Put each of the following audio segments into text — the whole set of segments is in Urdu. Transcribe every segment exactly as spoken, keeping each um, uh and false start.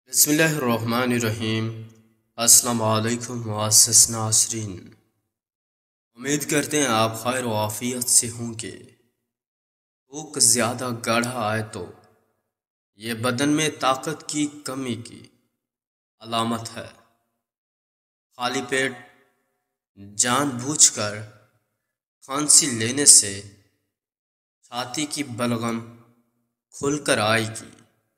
بسم اللہ الرحمن الرحیم۔ السلام علیکم معزز ناظرین، امید کرتے ہیں آپ خیر و عافیت سے ہوں گے۔ بھوک زیادہ گاڑھا آئے تو یہ بدن میں طاقت کی کمی کی علامت ہے۔ خالی پیٹ جان بوجھ کر کھانسی لینے سے چھاتی کی بلغم کھل کر آئے گی۔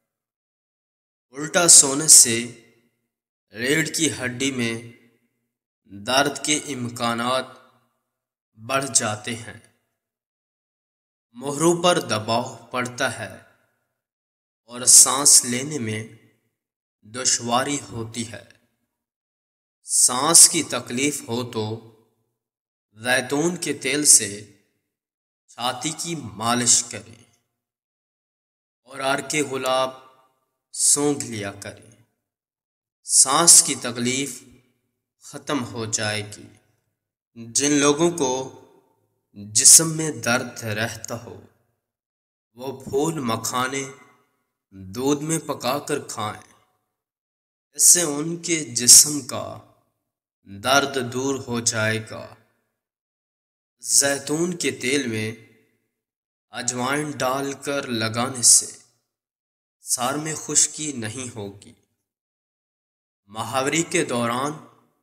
الٹا سونے سے ریڑھ کی ہڈی میں درد کے امکانات بڑھ جاتے ہیں۔ موہروں پر دباؤ پڑتا ہے اور سانس لینے میں دشواری ہوتی ہے۔ سانس کی تکلیف ہو تو زیتون کے تیل سے چھاتی کی مالش کریں اور عرق گلاب سونگھ لیا کریں۔ سانس کی تکلیف ختم ہو جائے گی۔ جن لوگوں کو جسم میں درد رہتا ہو وہ پھول مکھانے دودھ میں پکا کر کھائیں، اس سے ان کے جسم کا درد دور ہو جائے گا۔ زیتون کے تیل میں اجوائن ڈال کر لگانے سے سر میں خشکی نہیں ہوگی۔ ماہواری کے دوران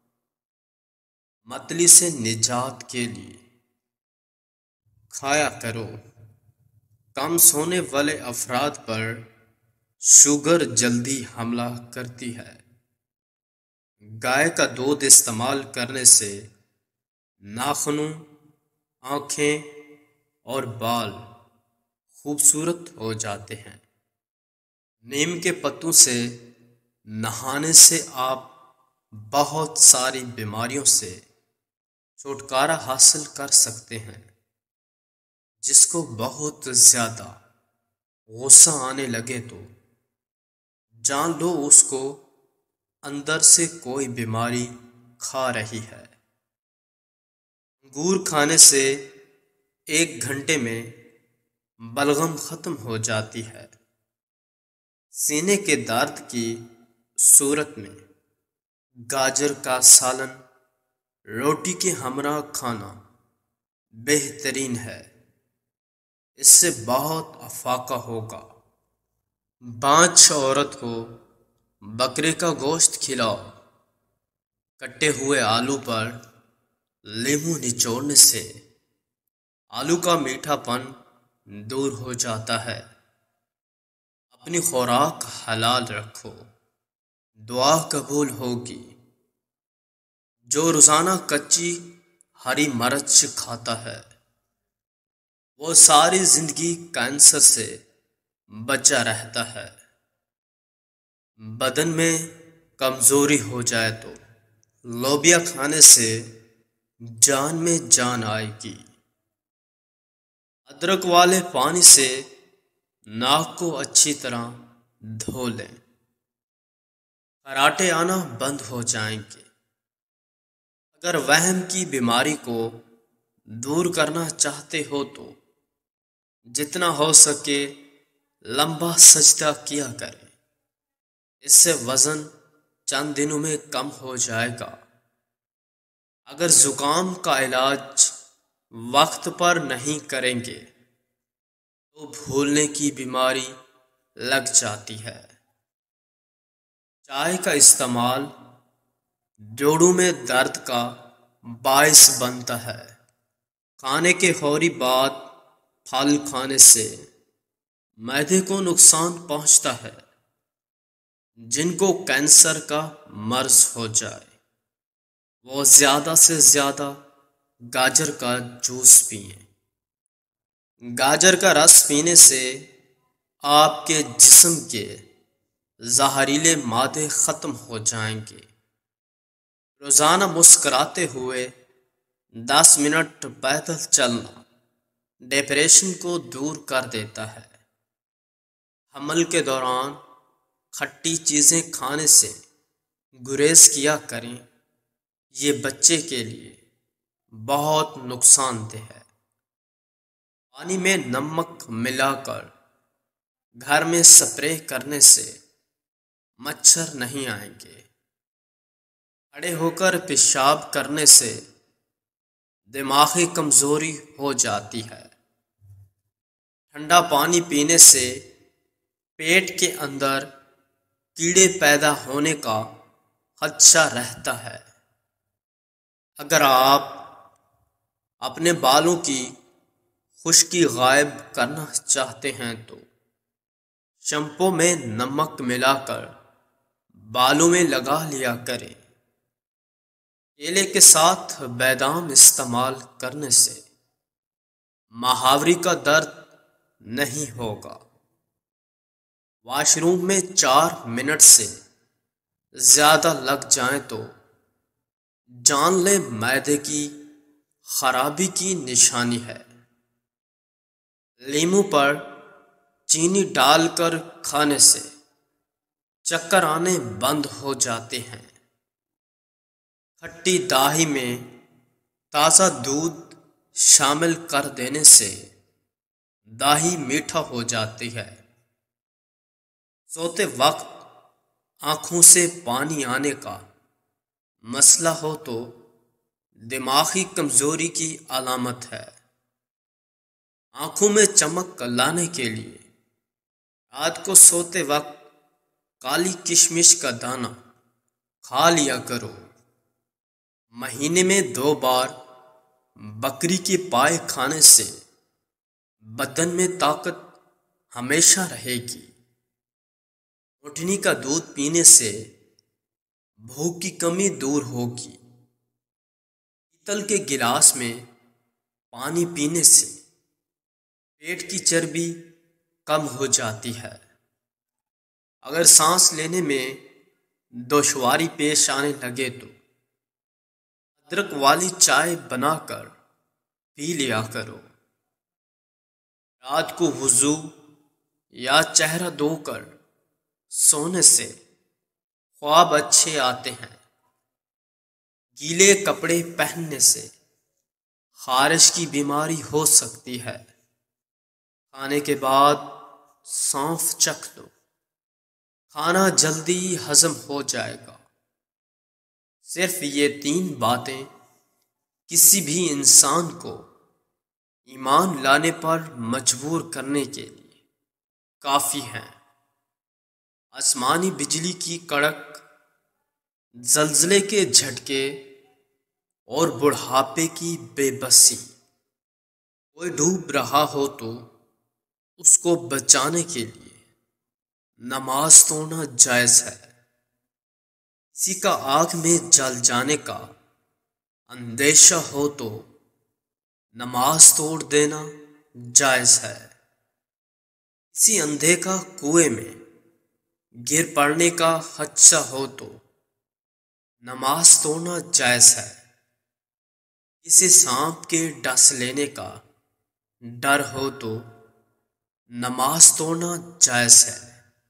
متلی سے نجات کے لیے کھایا کرو۔ کم سونے والے افراد پر شوگر جلدی حملہ کرتی ہے۔ گائے کا دودھ استعمال کرنے سے ناخنوں، آنکھیں اور بال خوبصورت ہو جاتے ہیں۔ نیم کے پتوں سے نہانے سے آپ بہت ساری بیماریوں سے چھٹکارا حاصل کر سکتے ہیں۔ جس کو بہت زیادہ غصہ آنے لگے تو جان لو اس کو اندر سے کوئی بیماری کھا رہی ہے۔ انگور کھانے سے ایک گھنٹے میں بلغم ختم ہو جاتی ہے۔ سینے کے درد کی صورت میں گاجر کا سالن روٹی کے ہمراہ کھانا بہترین ہے، اس سے بہت افاقہ ہوگا۔ بانجھ عورت کو بکرے کا گوشت کھلاؤ۔ کٹے ہوئے آلو پر لیموں نچوڑنے سے آلو کا میٹھا پن دور ہو جاتا ہے۔ اپنی خوراک حلال رکھو، دعا قبول ہوگی۔ جو روزانہ کچی ہری مرچ کھاتا ہے وہ ساری زندگی کینسر سے بچا رہتا ہے۔ بدن میں کمزوری ہو جائے تو لوبیا کھانے سے جان میں جان آئے گی۔ ادرک والے پانی سے ناک کو اچھی طرح دھو لیں، خراٹے آنا بند ہو جائیں گے۔ اگر وہم کی بیماری کو دور کرنا چاہتے ہو تو جتنا ہو سکے لمبا سجدہ کیا کریں، اس سے وزن چند دنوں میں کم ہو جائے گا۔ اگر زکام کا علاج وقت پر نہیں کریں گے تو بھولنے کی بیماری لگ جاتی ہے۔ چائے کا استعمال جوڑوں میں درد کا باعث بنتا ہے۔ کھانے کے فوری بعد پھل کھانے سے معدے کو نقصان پہنچتا ہے۔ جن کو کینسر کا مرض ہو جائے وہ زیادہ سے زیادہ گاجر کا جوس پئیں۔ گاجر کا رس پینے سے آپ کے جسم کے زہریلے مادے ختم ہو جائیں گے۔ روزانہ مسکراتے ہوئے دس منٹ پیدل چلنا ڈپریشن کو دور کر دیتا ہے۔ حمل کے دوران کھٹی چیزیں کھانے سے گریز کیا کریں، یہ بچے کے لیے بہت نقصان دہ ہے۔ پانی میں نمک ملا کر گھر میں سپرے کرنے سے مچھر نہیں آئیں گے۔ کھڑے ہو کر پیشاب کرنے سے دماغی کمزوری ہو جاتی ہے۔ ٹھنڈا پانی پینے سے پیٹ کے اندر کیڑے پیدا ہونے کا خدشہ رہتا ہے۔ اگر آپ اپنے بالوں کی خشکی غائب کرنا چاہتے ہیں تو شیمپو میں نمک ملا کر بالوں میں لگا لیا کریں۔ کیلے کے ساتھ بادام استعمال کرنے سے مہاوری کا درد نہیں ہوگا۔ واش روم میں چار منٹ سے زیادہ لگ جائیں تو جان لیں معدے کی خرابی کی نشانی ہے۔ لیموں پر چینی ڈال کر کھانے سے چکر آنے بند ہو جاتے ہیں۔ کھٹی دہی میں تازہ دودھ شامل کر دینے سے دہی میٹھا ہو جاتی ہے۔ سوتے وقت آنکھوں سے پانی آنے کا مسئلہ ہو تو دماغی کمزوری کی علامت ہے۔ آنکھوں میں چمک لانے کے لیے رات کو سوتے وقت کالی کشمش کا دانہ کھا لیا کرو۔ مہینے میں دو بار بکری کے پائے کھانے سے بدن میں طاقت ہمیشہ رہے گی۔ اونٹنی کا دودھ پینے سے بھوک کی کمی دور ہوگی۔ پیتل کے گلاس میں پانی پینے سے پیٹ کی چربی کم ہو جاتی ہے۔ اگر سانس لینے میں دشواری پیش آنے لگے تو ادرک والی چائے بنا کر پی لیا کرو۔ رات کو وضو یا چہرہ دھو کر سونے سے خواب اچھے آتے ہیں۔ گیلے کپڑے پہننے سے خارش کی بیماری ہو سکتی ہے۔ کھانے کے بعد سونف چکھ لو، کھانا جلدی ہضم ہو جائے گا۔ صرف یہ تین باتیں کسی بھی انسان کو ایمان لانے پر مجبور کرنے کے لیے کافی ہیں۔ آسمانی بجلی کی کڑک، زلزلے کے جھٹکے اور بڑھاپے کی بے بسی۔ کوئی ڈوب رہا ہو تو اس کو بچانے کے لیے نماز توڑنا جائز ہے۔ کسی کا آگ میں جل جانے کا اندیشہ ہو تو نماز توڑ دینا جائز ہے۔ کسی اندھے کا کنویں میں گر پڑنے کا خدشہ ہو تو نماز توڑنا جائز ہے۔ کسی سانپ کے ڈس لینے کا ڈر ہو تو نماز توڑنا جائز ہے۔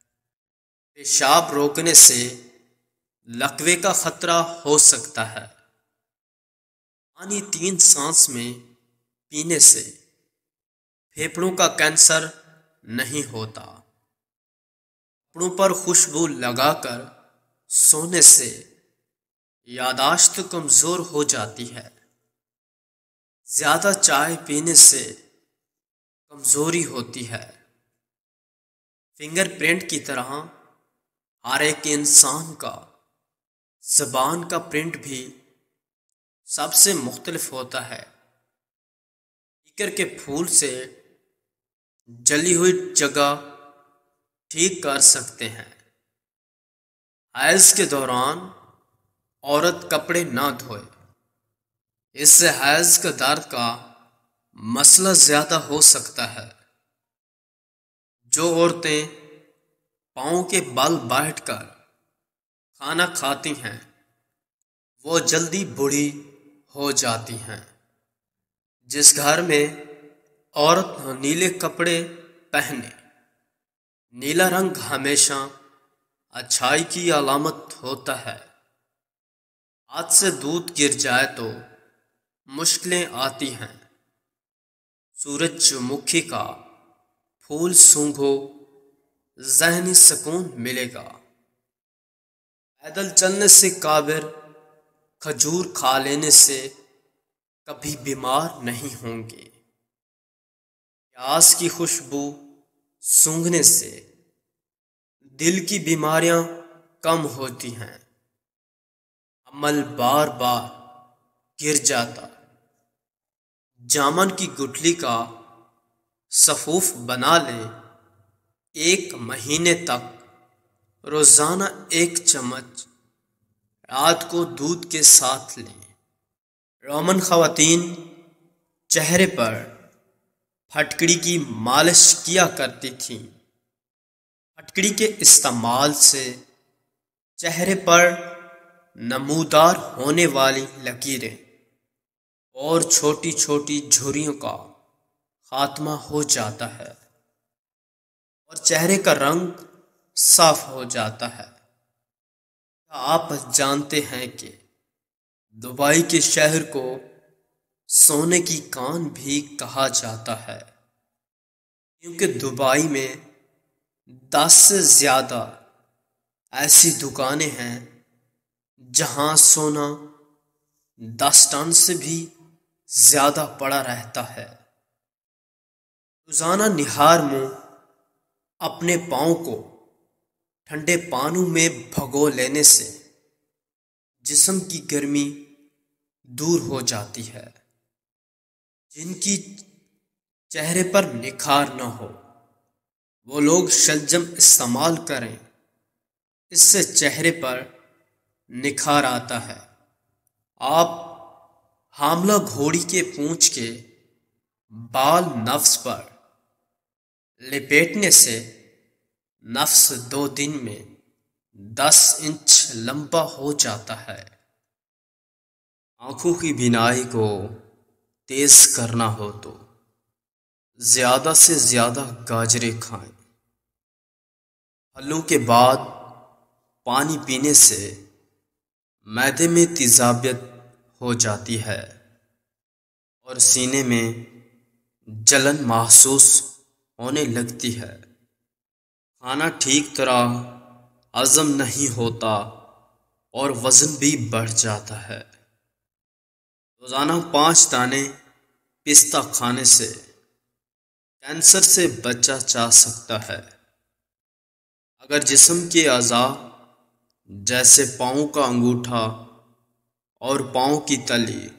پیشاب روکنے سے لقوے کا خطرہ ہو سکتا ہے۔ پانی تین سانس میں پینے سے پھیپھڑوں کا کینسر نہیں ہوتا۔ کپڑوں پر خوشبو لگا کر سونے سے یادداشت کمزور ہو جاتی ہے۔ زیادہ چائے پینے سے کمزوری ہوتی ہے۔ فنگر پرنٹ کی طرح ہر ایک انسان کا زبان کا پرنٹ بھی سب سے مختلف ہوتا ہے۔ کیکر کے پھول سے جلی ہوئی جگہ ٹھیک کر سکتے ہیں۔ حیض کے دوران عورت کپڑے نہ دھوئے، اس سے حیض کا درد کا مسئلہ زیادہ ہو سکتا ہے۔ جو عورتیں پاؤں کے بل بیٹھ کر کھانا کھاتی ہیں وہ جلدی بوڑھی ہو جاتی ہیں۔ جس گھر میں عورت نیلے کپڑے پہنے، نیلا رنگ ہمیشہ اچھائی کی علامت ہوتا ہے۔ ہاتھ سے دودھ گر جائے تو مشکلیں آتی ہیں۔ سورج مکھی کا پھول سونگھو، ذہنی سکون ملے گا۔ پیدل چلنے سے کابر، کھجور کھا لینے سے کبھی بیمار نہیں ہوں گے۔ پیاز کی خوشبو سونگھنے سے دل کی بیماریاں کم ہوتی ہیں۔ عمل بار بار گر جاتا، جامن کی گٹھلی کا سفوف بنا لیں۔ ایک مہینے تک روزانہ ایک چمچ رات کو دودھ کے ساتھ لیں۔ رومن خواتین چہرے پر پھٹکڑی کی مالش کیا کرتی تھیں۔ پھٹکڑی کے استعمال سے چہرے پر نمودار ہونے والی لکیریں اور چھوٹی چھوٹی جھریوں کا خاتمہ ہو جاتا ہے اور چہرے کا رنگ صاف ہو جاتا ہے۔ کیا آپ جانتے ہیں کہ دبئی کے شہر کو سونے کی کان بھی کہا جاتا ہے، کیونکہ دبئی میں دس سے زیادہ ایسی دکانیں ہیں جہاں سونا دس ٹن سے بھی زیادہ پڑا رہتا ہے۔ روزانہ نہار منہ اپنے پاؤں کو ٹھنڈے پانی میں بھگو لینے سے جسم کی گرمی دور ہو جاتی ہے۔ جن کی چہرے پر نکھار نہ ہو وہ لوگ شلجم استعمال کریں، اس سے چہرے پر نکھار آتا ہے۔ آپ حاملہ گھوڑی کے پونچھ کے بال نفس پر لپیٹنے سے نفس دو دن میں دس انچ لمبا ہو جاتا ہے۔ آنکھوں کی بینائی کو تیز کرنا ہو تو زیادہ سے زیادہ گاجریں کھائیں۔ پھلوں کے بعد پانی پینے سے معدے میں تیزابیت ہو جاتی ہے اور سینے میں جلن محسوس ہونے لگتی ہے۔ کھانا ٹھیک طرح ہضم نہیں ہوتا اور وزن بھی بڑھ جاتا ہے۔ روزانہ پانچ دانے پستہ کھانے سے کینسر سے بچا جا سکتا ہے۔ اگر جسم کے اعضاء جیسے پاؤں کا انگوٹھا اور پاؤں کی تلی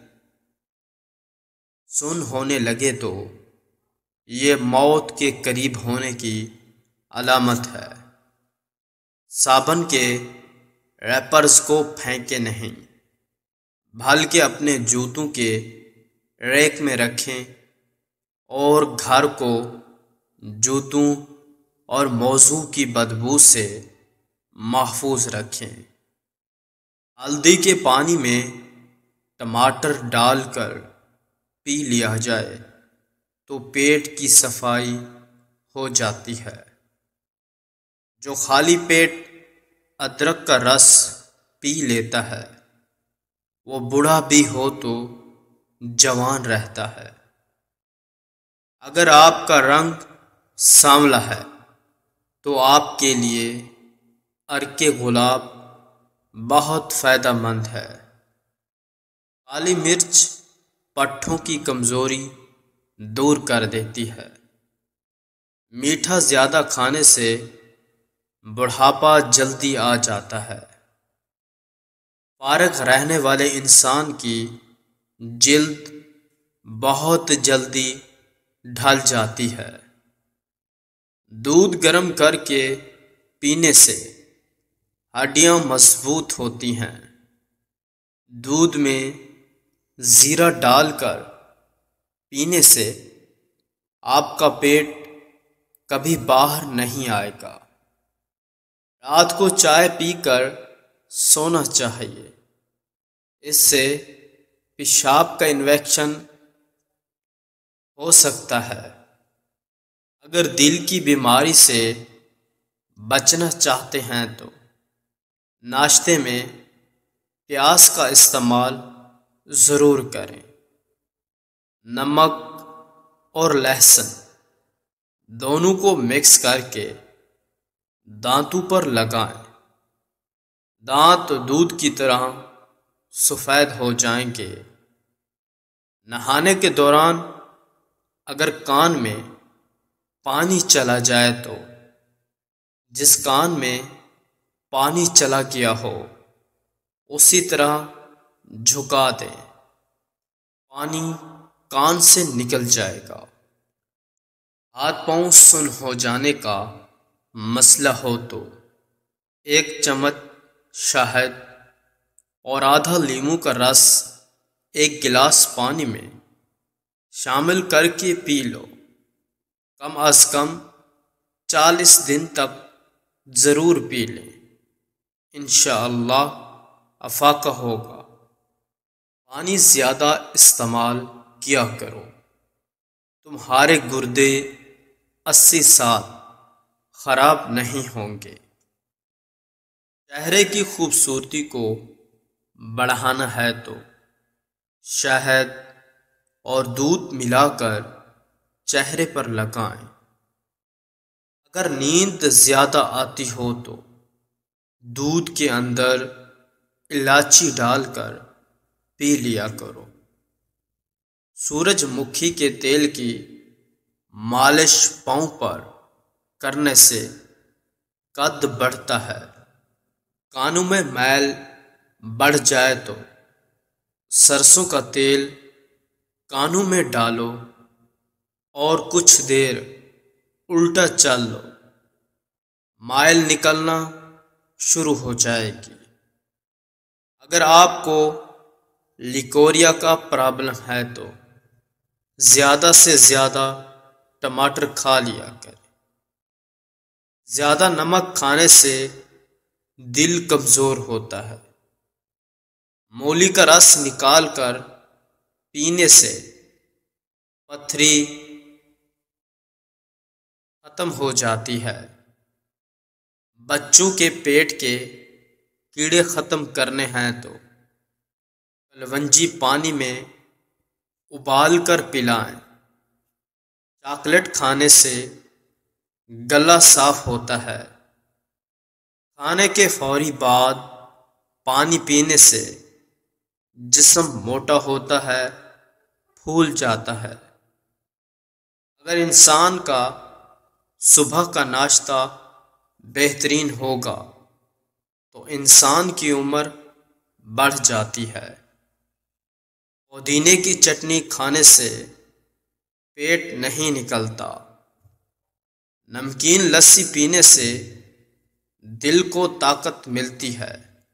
سن ہونے لگے تو یہ موت کے قریب ہونے کی علامت ہے۔ صابن کے ریپرز کو پھینکیں نہیں، بلکہ اپنے جوتوں کے ریک میں رکھیں اور گھر کو جوتوں اور موزوں کی بدبو سے محفوظ رکھیں۔ ہلدی کے پانی میں ٹماٹر ڈال کر پی لیا جائے تو پیٹ کی صفائی ہو جاتی ہے۔ جو خالی پیٹ ادرک کا رس پی لیتا ہے وہ بوڑھا بھی ہو تو جوان رہتا ہے۔ اگر آپ کا رنگ سانولا ہے تو آپ کے لیے عرق گلاب بہت فائدہ مند ہے۔ کالی مرچ پٹھوں کی کمزوری دور کر دیتی ہے۔ میٹھا زیادہ کھانے سے بڑھاپا جلدی آ جاتا ہے۔ فارغ رہنے والے انسان کی جلد بہت جلدی ڈھل جاتی ہے۔ دودھ گرم کر کے پینے سے ہڈیاں مضبوط ہوتی ہیں۔ دودھ میں زیرہ ڈال کر پینے سے آپ کا پیٹ کبھی باہر نہیں آئے گا۔ رات کو چائے پی کر سونا چاہیے، اس سے پیشاب کا انفیکشن ہو سکتا ہے۔ اگر دل کی بیماری سے بچنا چاہتے ہیں تو ناشتے میں پیاز کا استعمال ضرور کریں۔ نمک اور لہسن دونوں کو مکس کر کے دانتوں پر لگائیں۔ دانت دودھ کی طرح سفید ہو جائیں گے۔ نہانے کے دوران اگر کان میں پانی چلا جائے تو جس کان میں پانی چلا گیا ہو اسی طرح جھکا دیں، پانی کان سے نکل جائے گا۔ ہاتھ پاؤں سن ہو جانے کا مسئلہ ہو تو ایک چمچ شہد اور آدھا لیموں کا رس ایک گلاس پانی میں شامل کر کے پی لو۔ کم از کم چالیس دن تک ضرور پی لیں، انشاءاللہ افاقہ ہوگا۔ پانی زیادہ استعمال کیا کرو، تمہارے گردے اسی سال خراب نہیں ہوں گے۔ چہرے کی خوبصورتی کو بڑھانا ہے تو شہد اور دودھ ملا کر چہرے پر لگائیں۔ اگر نیند زیادہ آتی ہو تو دودھ کے اندر الائچی ڈال کر پی لیا کرو۔ سورج مکھی کے تیل کی مالش پاؤں پر کرنے سے قد بڑھتا ہے۔ کانوں میں میل بڑھ جائے تو سرسوں کا تیل کانوں میں ڈالو اور کچھ دیر الٹا چل لو، مائل نکلنا شروع ہو جائے گی۔ اگر آپ کو لیکوریا کا پرابلم ہے تو زیادہ سے زیادہ ٹماٹر کھا لیا کریں۔ زیادہ نمک کھانے سے دل کمزور ہوتا ہے۔ مولی کا رس نکال کر پینے سے پتھری ختم ہو جاتی ہے۔ بچوں کے پیٹ کے کیڑے ختم کرنے ہیں تو کلونجی پانی میں ابال کر پلائیں۔ چاکلیٹ کھانے سے گلا صاف ہوتا ہے۔ کھانے کے فوری بعد پانی پینے سے جسم موٹا ہوتا ہے، پھول جاتا ہے۔ اگر انسان کا صبح کا ناشتہ بہترین ہوگا تو انسان کی عمر بڑھ جاتی ہے۔ پودینے کی چٹنی کھانے سے پیٹ نہیں نکلتا۔ نمکین لسی پینے سے دل کو طاقت ملتی ہے۔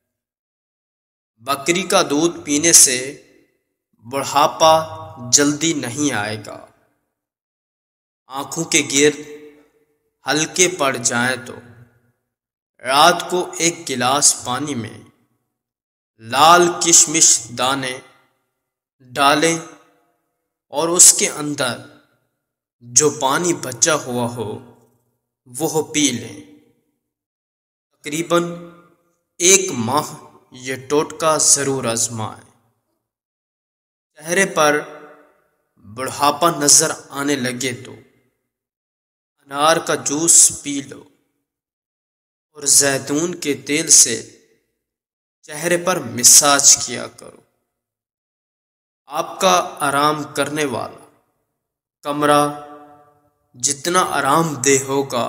بکری کا دودھ پینے سے بڑھاپا جلدی نہیں آئے گا۔ آنکھوں کے گرد ہلکے پڑ جائیں تو رات کو ایک گلاس پانی میں لال کشمش دانے ڈالیں اور اس کے اندر جو پانی بچا ہوا ہو وہ پی لیں۔ تقریباً ایک ماہ یہ ٹوٹکا ضرور آزمائیں۔ چہرے پر بڑھاپا نظر آنے لگے تو انار کا جوس پی لو اور زیتون کے تیل سے چہرے پر مساج کیا کرو۔ آپ کا آرام کرنے والا کمرہ جتنا آرام دہ ہوگا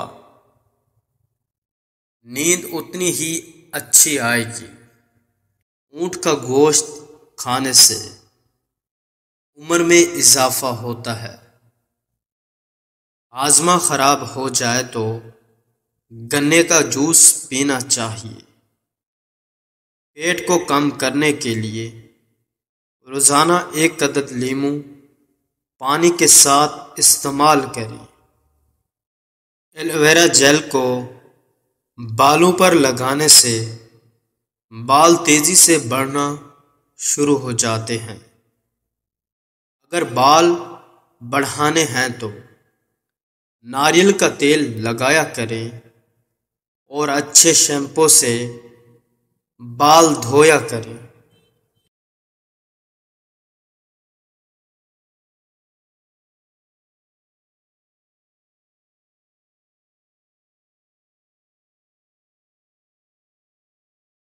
نیند اتنی ہی اچھی آئے گی۔ اونٹ کا گوشت کھانے سے عمر میں اضافہ ہوتا ہے۔ ہاضمہ خراب ہو جائے تو گنے کا جوس پینا چاہیے۔ پیٹ کو کم کرنے کے لیے روزانہ ایک عدد لیموں پانی کے ساتھ استعمال کریں۔ ایلو ویرا جیل کو بالوں پر لگانے سے بال تیزی سے بڑھنا شروع ہو جاتے ہیں۔ اگر بال بڑھانے ہیں تو ناریل کا تیل لگایا کریں اور اچھے شیمپو سے بال دھویا کریں۔